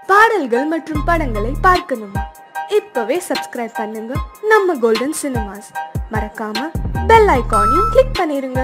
பாடல்கள் மற்றும் படங்களை பார்க்கணுமா? இப்பவே சப்ஸ்கிரைப் பண்ணுங்க நம்ம கோல்டன் சினிமாஸ். மறக்காம பெல் ஐகானையும் கிளிக் பண்ணிருங்க.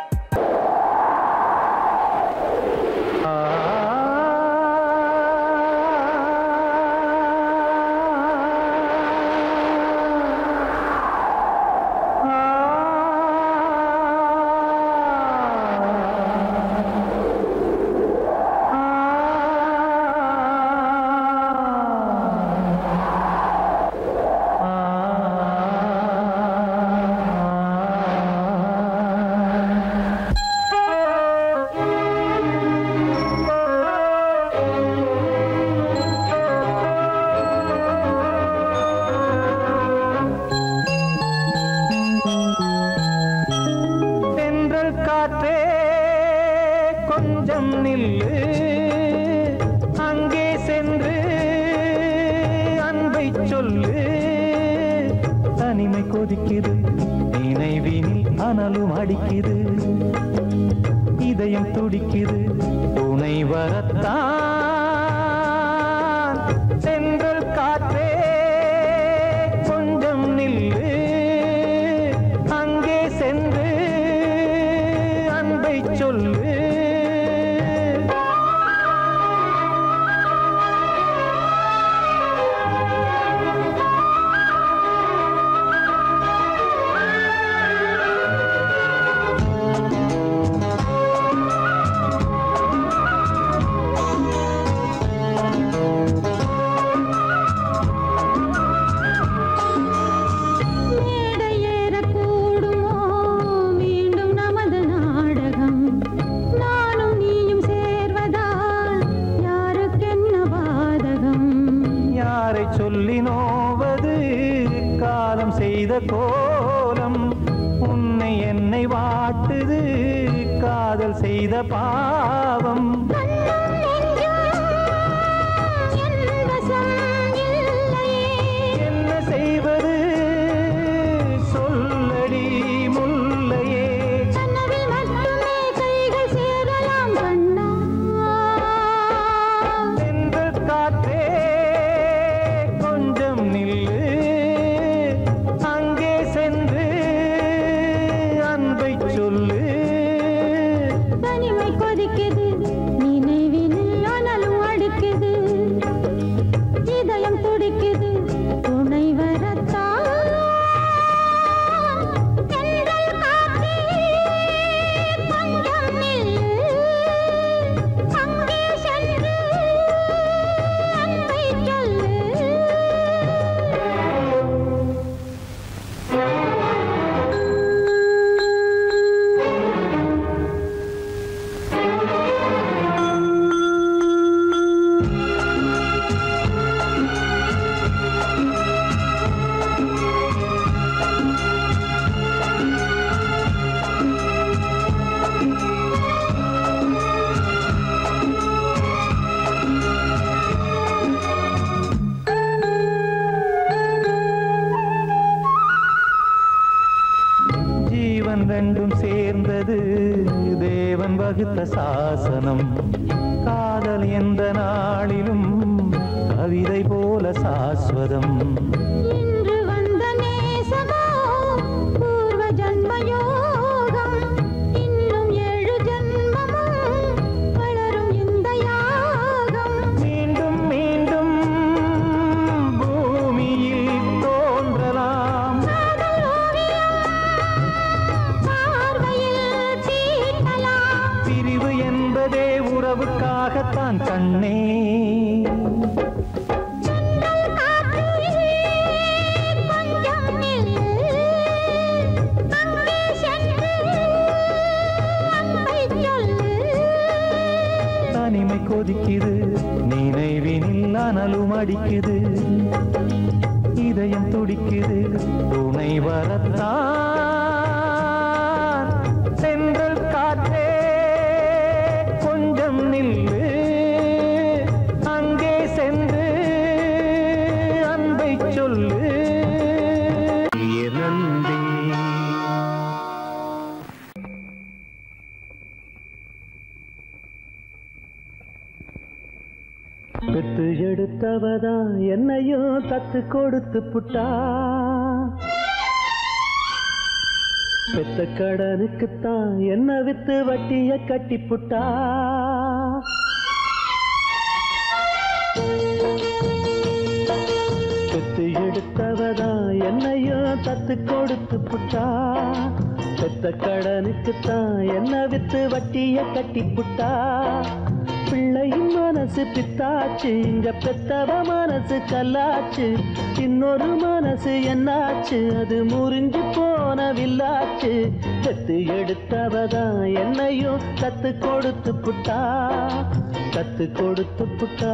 கொஞ்சம் நில்லு, அங்கே சென்று அன்பை சொல்லு. தனிமை கொதிக்குது, நினைவினில் அனலும் அடிக்குது, இதயம் துடிக்குது, துணை வரத்தான். சென்றல் காற்றே கொஞ்சம் நில்லு, அங்கே சென்று அன்பை சொல்லு. சொல்லி நோவது காலம் செய்த கோலம், உன்னை என்னை வாட்டுது காதல் செய்த பாவம். என்ன செய்வது சொல்லடி முல்லையே. சென்றல் காற்றே கொஞ்சம் நில்லு, அங்கே சென்று அன்பை சொல்லு. தனிமை கொதிக்குது, நினைவினில் அனலும் அடிக்குது, இதயம் துடிக்குது, துணை வரத்தான். சென்றல் காற்றே கொஞ்சம் நில்லு, அங்கே சென்று அன்பை சொல்லு. ஜீவன் ரெண்டும் சேர்ந்தது தேவன் வகுத்த சாசனம். காதல் எந்த நாளிலும் கவிதை போல சாஸ்வதம். இன்று வந்த நேசமோ பூர்வ ஜன்ம யோகம், இன்னும் 7 ஜன்மமும் வளரும் இந்த யாகம். மீண்டும் மீண்டும் பூமியில் தோன்றலாம், காதல் ஓவியம் பார்வையில் தீட்டலாம். பிரிவு என்பதே உறவுக்காகத்தான் கண்ணே. சென்றல் காற்றே கொஞ்சம் நில்லு, அங்கே சென்று அன்பை சொல்லு. தனிமை கொதிக்குது, நினைவினில் அனலும் அடிக்குது, இதயம் துடிக்குது, துணை வரத்தான். சென்றல் காற்றே கொஞ்சம் நில்லு, அங்கே சென்று அன்பை சொல்லு. நன்றி. பெத்து எடுத்தவதா என்னையும் தத்து கொடுத்து புட்டா பெத்த கடனுக்குத்தான் என்ன வித்து வட்டிய கட்டி புட்டா பெத்து எடுத்தவதா என்னையும் தத்து கொடுத்து புட்டா பெத்த கடனுக்குத்தான் என்ன வித்து வட்டிய கட்டி புட்டா பிள்ளையின் மனசு பித்தாச்சு இங்க பெத்தவ மனசு கல்லாச்சு இன்னொரு மனசு என்னாச்சு அது முறிஞ்சு போனவில்லாச்சு தத்து எடுத்தவதான் என்னையும் தத்து கொடுத்து புட்டா தத்து கொடுத்து புட்டா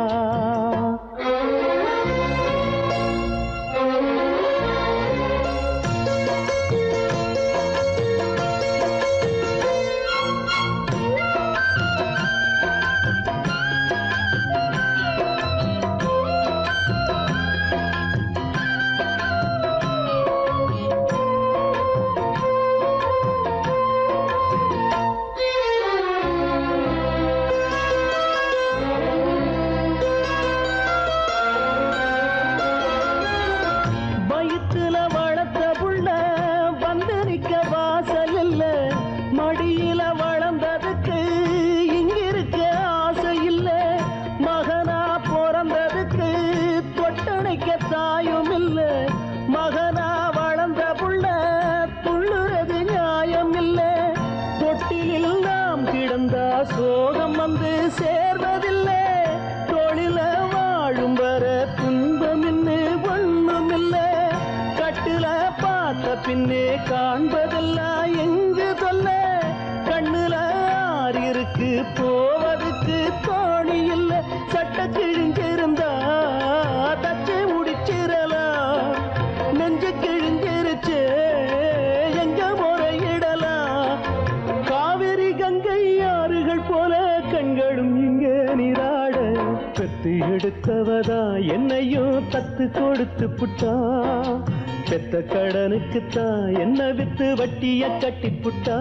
மடியில வளர்ந்ததுக்கு இங்கிருக்க ஆசை இல்ல மகனா பிறந்ததுக்கு தொட்டணைக்க தாயும் இல்ல மகனா வளர்ந்த புள்ள துள்ளுறது நியாயம் இல்ல தொட்டிலில் நாம் கிடந்தா சோகம் வந்து சேர்வதில்லை தொழில வாழும் வர துன்பம் இன்னும் ஒண்ணும் இல்ல கட்டுல பார்த்த பின்னே காண்பதெல்லாம் எங்கு சொல்ல கண்ணுல ஆறு இருக்கு போவதுக்கு தோணி இல்ல சட்ட கிழிஞ்சிருந்தா தச்சு முடிச்சிடலாம் நெஞ்சு கிழிஞ்சிருச்சு எங்க முறையிடலாம் காவிரி கங்கை ஆறுகள் போல கண்களும் இங்க நீராட பெத்து எடுத்தவதா என்னையும் தத்து கொடுத்து புட்டா பெத்த கடனுக்குத்தான் என்ன வித்து வட்டிய கட்டி புட்டா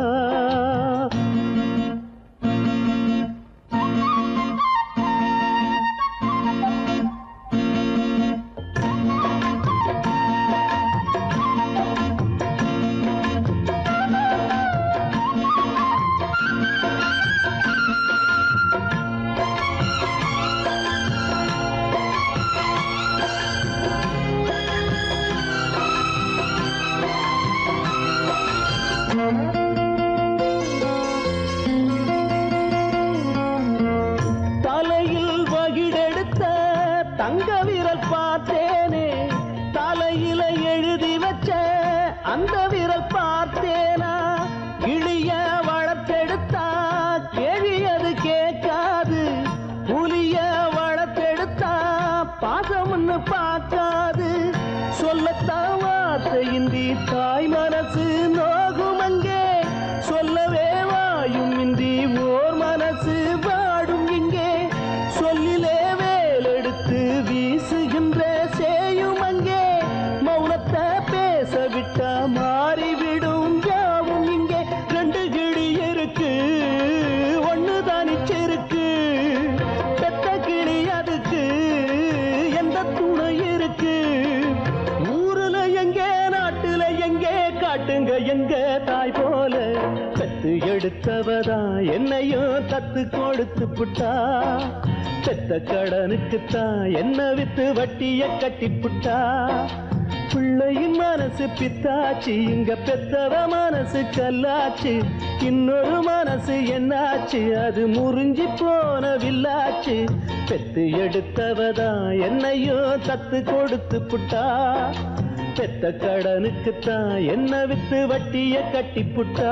தலையில் வகிடெடுத்த தங்க விரல் பார்த்தேனே தலையில எழுதி வச்ச அந்த விரல் பார்த்தேனா இழிய வளர்த்தெடுத்தா கேள்வி அது கேட்காது புலிய வளர்த்தெடுத்தா பாசம்னு பார்க்காது சொல்லத்தான் வார்த்தையின்றி தாய் மனசு நோகும் அங்கே சொல்லவே வாயும் இன்றி ஓர் மனசு வாடும் இங்கே சொல்லிலே வேலெடுத்து வீசுகின்ற சேயும் அங்கே மௌனத்தை பேச விட்டா மாறிவிடும் யாவும் இங்கே ரெண்டு கிளி இருக்கு ஒண்ணு தானிச்சிருக்கு பெத்த கிளி அதுக்கு எந்த துணை இருக்கு ஊருல எங்கே நாட்டுல எங்கே காட்டுங்க எங்க தாய் போல பெத்து எடுத்தவதா என்னையும் தத்து கொடுத்து புட்டா பெத்த கடனுக்குத்தான் என்ன வித்து வட்டிய கட்டி புட்டா பிள்ளையின் மனசு பித்தாச்சு இங்க பெத்தவ மனசு கல்லாச்சு இன்னொரு மனசு என்னாச்சு அது முறிஞ்சி போனவில்லாச்சு பெத்து எடுத்தவதா என்னையும் தத்து கொடுத்து புட்டா பெத்த கடனுக்குத்தான் என்ன வித்து வட்டிய கட்டி புட்டா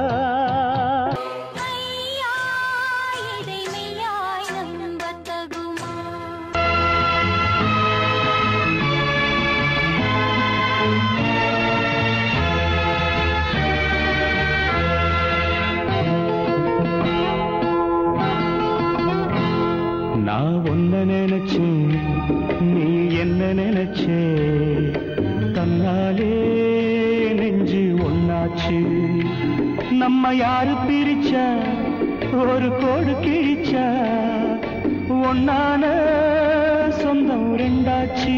நான் ஒன்ன நினைச்சு நீ என்ன நினைச்சே தன்னாலே நெஞ்சு ஒன்னாச்சு நம்ம யாரு பிரிச்சா ஒரு கோடு கிழிச்சா ஒன்னான ரெண்டாச்சு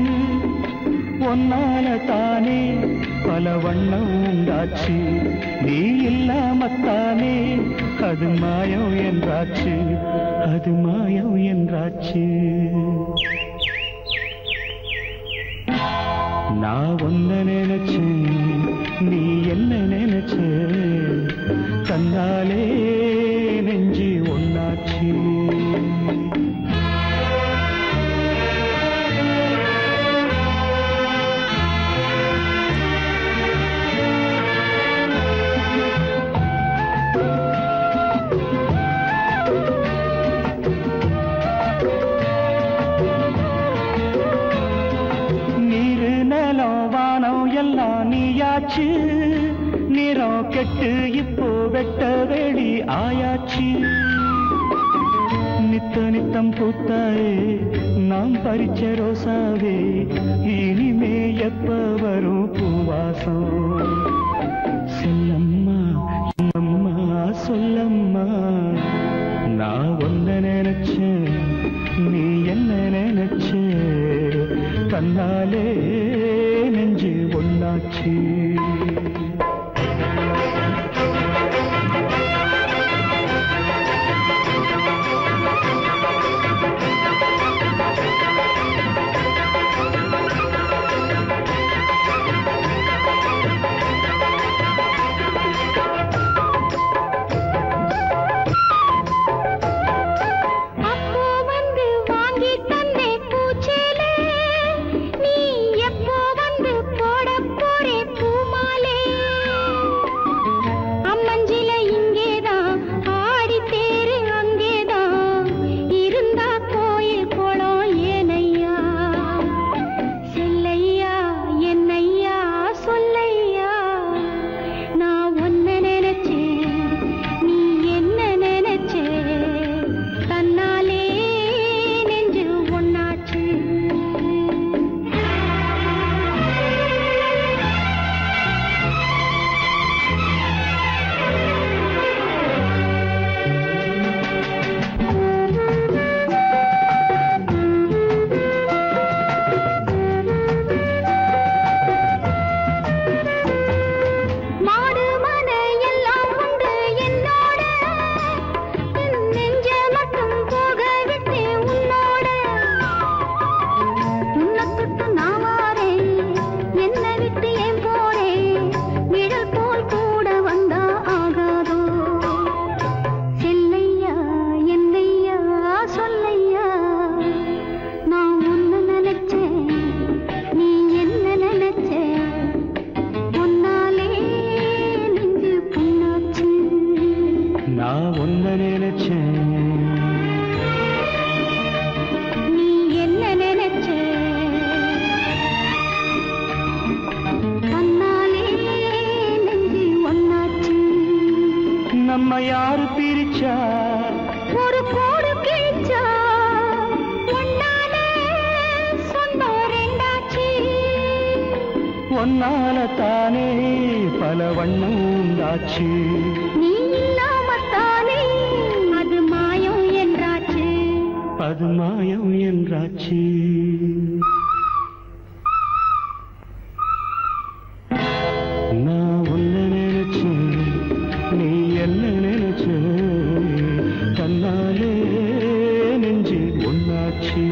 ஒன்னால தானே பல வண்ணம் உண்டாச்சு நீ இல்லாமத்தானே அது மாயம் என்றாச்சு அது மாயம் என்றாச்சு நான் ஒன்ன நினைச்சேன் நீ என்ன நினைச்ச தன்னாலே நெஞ்சு ஒன்னாச்சு நிறம் கெட்டு இப்போ வெட்ட வெளி ஆயாச்சு நித்த நித்தம் பூத்தாயே நாம் பறிச்ச ரோசாவே இனிமே எப்ப வரும் பூவாசம் செல்லம்மா அம்மா சொல்லம்மா நான் ஒன்ன நினைச்சேன் நீ என்ன நினைச்ச தன்னாலே நெஞ்சு ஒன்னாச்சு நம்ம யாரு பிரிச்சா ஒரு கோடு கிழிச்சா ஒன்னாலே சொந்தம் ரெண்டாச்சு ஒன்னால தானே பல வண்ணம் உண்டாச்சு நீ இல்லாமத்தானே அது மாயம் என்றாச்சு அது மாயம் என்றாச்சு நான் உன்னை நினைச்சேன் நீ என்ன நினைச்ச தன்னாலே நெஞ்சு ஒன்னாச்சு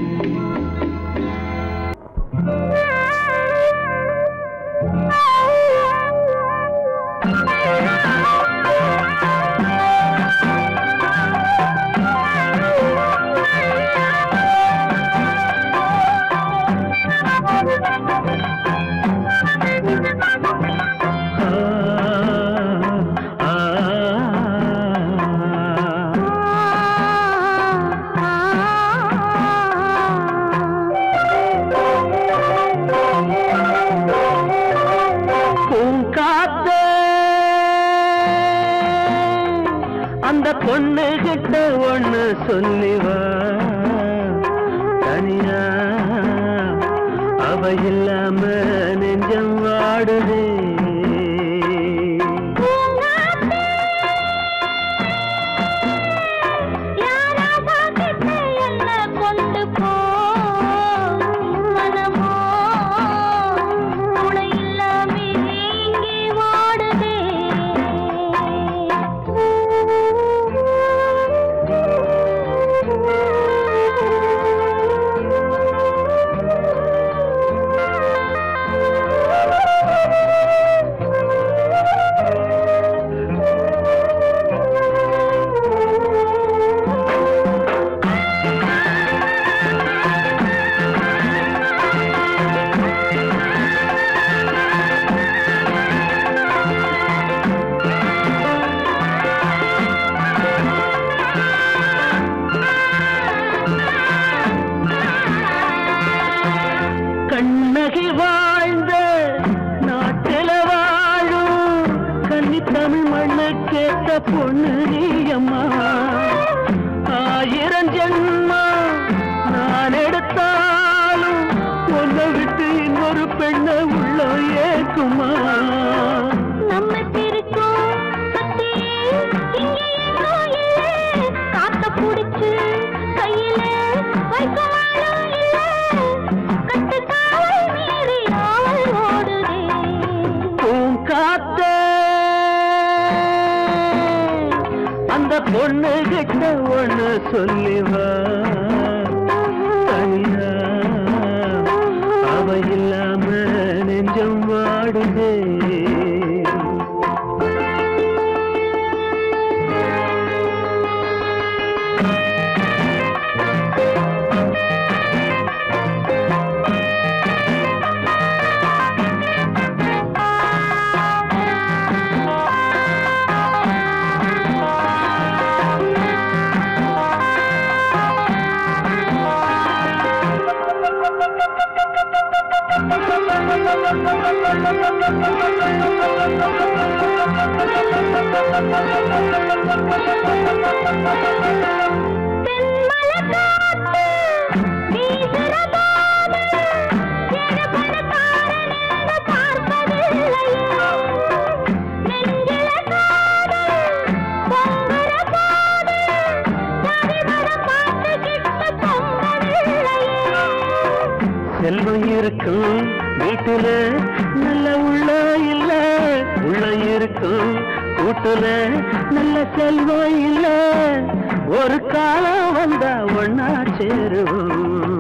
அந்த பொண்ணு கிட்ட ஒண்ணு சொல்லிவா தனியா அவ இல்லாம நெஞ்சம் வாடுதே கொண்டு போ பொண்ணு நீ அம்மா. 1000 ஜென்மா நான் எடுத்தாலும் ஒன்னை விட்டு இன்னொரு பெண்ணை உள்ள ஏக்குமா? நம்ம திருக்கும் காத்த புடிச்சு கையில வைக்கவாலும் இல்ல கட்டு காவல் மீறி ஆவல் ஓடுதே. பூங்காத்த அந்த பொண்ணு கிட்ட ஒண்ணு சொல்லிவா. தனியா அவ இல்லாம நெஞ்சம் வாடுதே. செல்வம் இருக்கும் வீட்டுல நல்ல உள்ள இல்ல, உள்ள இருக்கும் கூட்டுல நல்ல செல்வம் இல்ல. ஒரு காலம் வந்தா ஒன்னா சேருவோம்.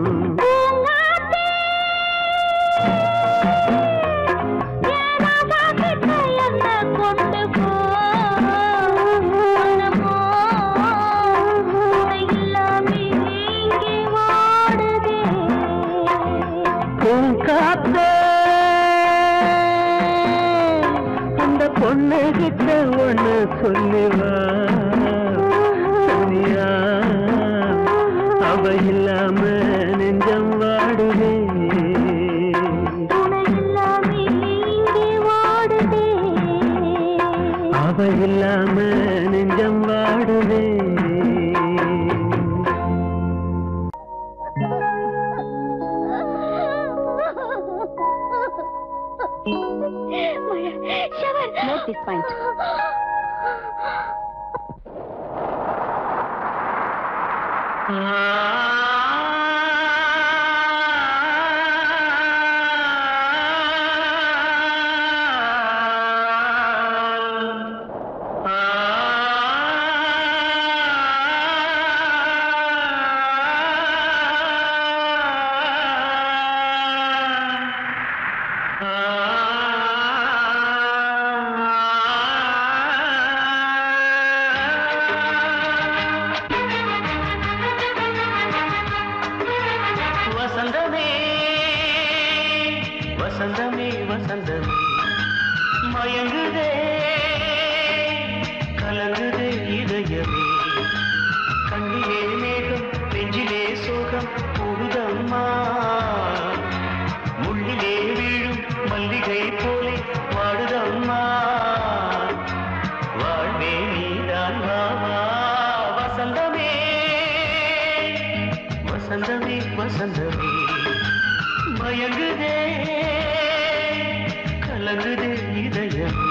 அந்த பொண்ணு கிட்ட ஒண்ணு சொல்லிவா. தனியா அவ இல்லாம நெஞ்சம் வாடுதே. அவ இல்லாம நெஞ்சம் வாடுதே. Note this point. வசந்தமே வசந்தமே மயங்குதே கலங்குதே இதயமே. கண்ணிலே மேகம் நெஞ்சிலே சோகம் கூடுதம்மா. முள்ளிலே வீழும் மல்லிகை போலே வாடுதம்மா. வாழ்வே நீதான் வாவா. வசந்தமே வசந்தமே வசந்தமே மயங்குதே கலங்குதே இதயமே.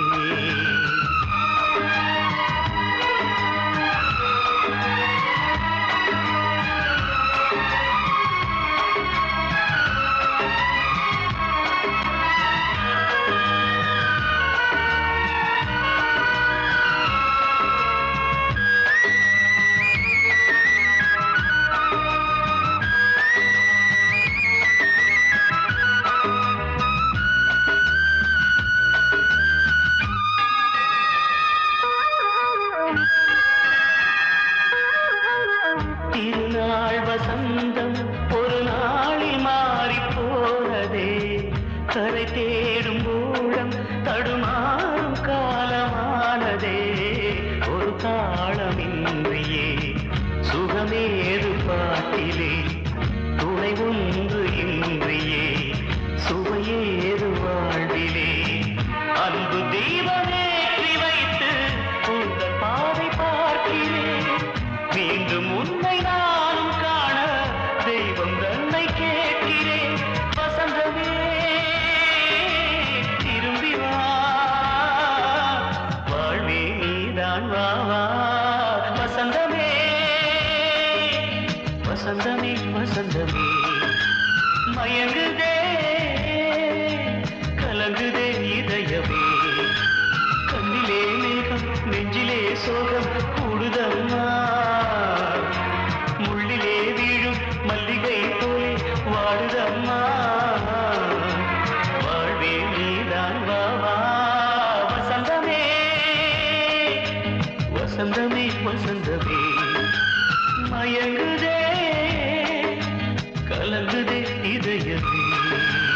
திருநாள் வசந்தம் ஒரு நாளில் மாறி போனதே. கரை தேடும் ஊழம் தடுமாறும் காலமானதே. ஒரு தாளமின்றியே சுகமேது பாட்டிலே. துணை ஒன்று இன்றியே சுவையேது வாழ்விலே. அன்பு தீபமேற்றி வைத்து உங்கள் பாத மயங்குதே கலங்குதே இதயமே கண்ணிலே மேகம் நெஞ்சிலே சோகம் கூடுதம்மா முள்ளிலே வீழும் மல்லிகை போலே வாடுதம்மா வாழ்வே நீதான் வாவா வசந்தமே வசந்தமே வசந்தமே மயங்குதே கலங்குதே இதயமே